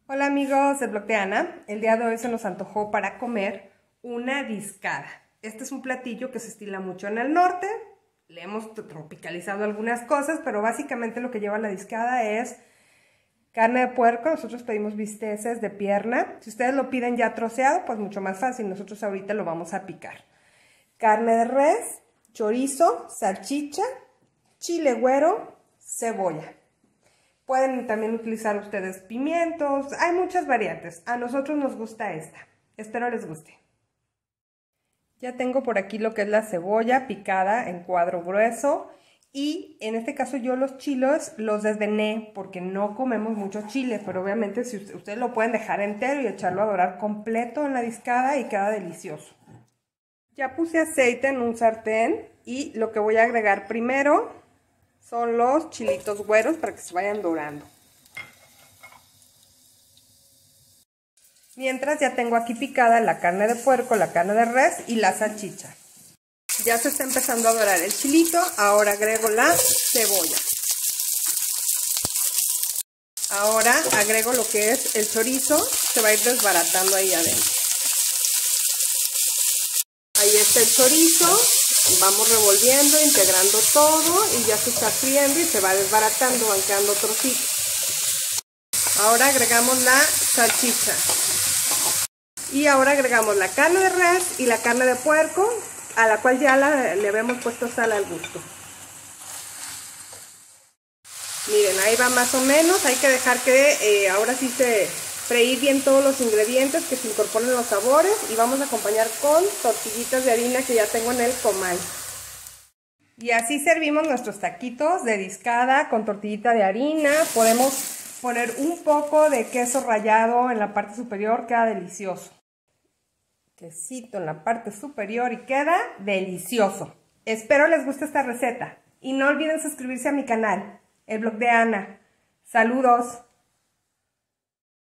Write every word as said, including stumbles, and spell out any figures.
Hola amigos del blog de Ana, el día de hoy se nos antojó para comer una discada. Este es un platillo que se estila mucho en el norte, le hemos tropicalizado algunas cosas, pero básicamente lo que lleva la discada es carne de puerco. Nosotros pedimos bisteces de pierna, si ustedes lo piden ya troceado, pues mucho más fácil, nosotros ahorita lo vamos a picar. Carne de res, chorizo, salchicha, chile güero, cebolla. Pueden también utilizar ustedes pimientos, hay muchas variantes. A nosotros nos gusta esta. Espero les guste. Ya tengo por aquí lo que es la cebolla picada en cuadro grueso. Y en este caso yo los chiles los desvené porque no comemos mucho chile. Pero obviamente si ustedes lo pueden dejar entero y echarlo a dorar completo en la discada y queda delicioso. Ya puse aceite en un sartén y lo que voy a agregar primero son los chilitos güeros para que se vayan dorando. Mientras ya tengo aquí picada la carne de puerco, la carne de res y la salchicha. Ya se está empezando a dorar el chilito, ahora agrego la cebolla. Ahora agrego lo que es el chorizo, se va a ir desbaratando ahí adentro. Ahí está el chorizo, vamos revolviendo, integrando todo y ya se está friendo y se va desbaratando, van quedando trocitos. Ahora agregamos la salchicha. Y ahora agregamos la carne de res y la carne de puerco, a la cual ya la, le habíamos puesto sal al gusto. Miren, ahí va más o menos, hay que dejar que eh, ahora sí se freír bien todos los ingredientes, que se incorporen los sabores, y vamos a acompañar con tortillitas de harina que ya tengo en el comal. Y así servimos nuestros taquitos de discada con tortillita de harina. Podemos poner un poco de queso rallado en la parte superior, queda delicioso. Quesito en la parte superior y queda delicioso. Espero les guste esta receta y no olviden suscribirse a mi canal, el blog de Ana. Saludos.